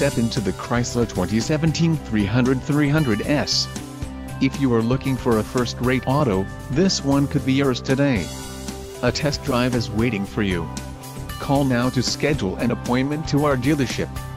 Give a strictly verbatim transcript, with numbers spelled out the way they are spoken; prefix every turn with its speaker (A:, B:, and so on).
A: step into the Chrysler twenty seventeen three hundred three hundred S. If you are looking for a first-rate auto, this one could be yours today. A test drive is waiting for you. Call now to schedule an appointment to our dealership.